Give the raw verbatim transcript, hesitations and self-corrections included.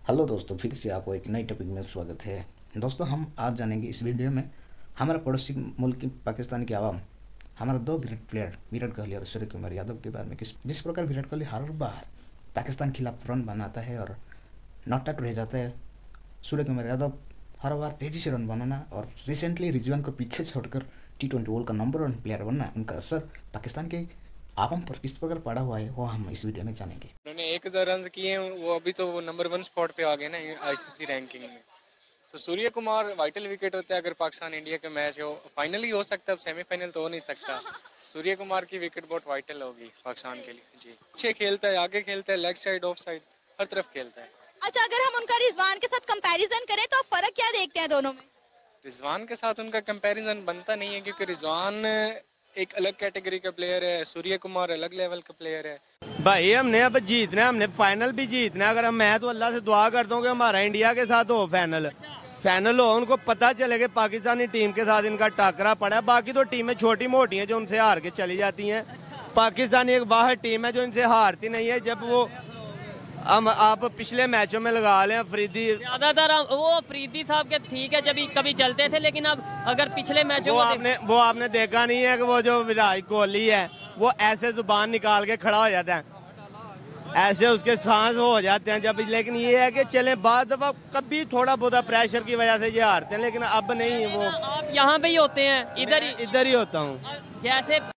Hello दोस्तों, फिर से आपको एक नई टॉपिक में स्वागत है। दोस्तों, हम आज जानेंगे इस वीडियो में हमारे पड़ोसी मुल्क की पाकिस्तान की आवाम हमारे दो ग्रेट प्लेयर विराट कोहली और सूर्य कुमार यादव के बारे में किस जिस प्रकार विराट कोहली हर बार पाकिस्तान के खिलाफ रन बनाता है और नॉट आउट रह जाता है, सूर्य कुमार यादव हर बार तेज़ी से रन बनाना और रिसेंटली रिजवान को पीछे छोड़कर टी ट्वेंटी वर्ल्ड का नंबर वन प्लेयर बनना, उनका असर पाकिस्तान के आवाम पर किस प्रकार पड़ा हुआ है वो हम इस वीडियो में जानेंगे। उन्होंने एक हजार रन किए हैं, वो अभी तो वो नंबर वन स्पॉट पे आ गए ना आईसीसी रैंकिंग में। तो सूर्य कुमार वाइटल विकेट होता है अगर पाकिस्तान इंडिया के मैच हो, फाइनली हो सकता है, अब सेमीफाइनल तो हो नहीं सकता। सूर्य कुमार की विकेट बहुत वाइटल होगी पाकिस्तान के लिए जी। अच्छे खेलता है, आगे खेलता है, लेग साइड ऑफ साइड हर तरफ खेलता है। अच्छा, अगर हम उनका रिजवान के साथ कंपैरिजन करें तो फर्क क्या देखते हैं दोनों में? रिजवान के साथ उनका कंपैरिजन बनता नहीं है क्योंकि रिजवान एक अलग कैटेगरी का प्लेयर है, सूर्य कुमार अलग लेवल का प्लेयर है। भाई हमने अब जीतना है, हमने फाइनल भी जीतना है। अगर हम मैं तो अल्लाह से दुआ करता हूँ कि हमारा इंडिया के साथ हो फाइनल फाइनल हो, उनको पता चले कि पाकिस्तानी टीम के साथ इनका टाकरा पड़ा है। बाकी तो टीमें छोटी मोटी हैं जो उनसे हार के चली जाती हैं। पाकिस्तानी एक बाहर टीम है जो इनसे हारती नहीं है। जब वो हम आप पिछले मैचों में लगा लें अफरीदी, ज्यादातर वो अफरीदी साहब के ठीक है जब कभी चलते थे, लेकिन अब अगर पिछले मैचों वो आपने वो आपने देखा नहीं है कि वो जो विराट कोहली है वो ऐसे जुबान निकाल के खड़ा हो जाता है, ऐसे उसके सांस हो जाते हैं जब। लेकिन ये है कि चले बाद दफा कभी थोड़ा बहुत प्रेशर की वजह से ये हारते हैं, लेकिन अब नहीं। वो आप यहाँ पे ही होते हैं, इधर ही इधर ही होता हूँ। जैसे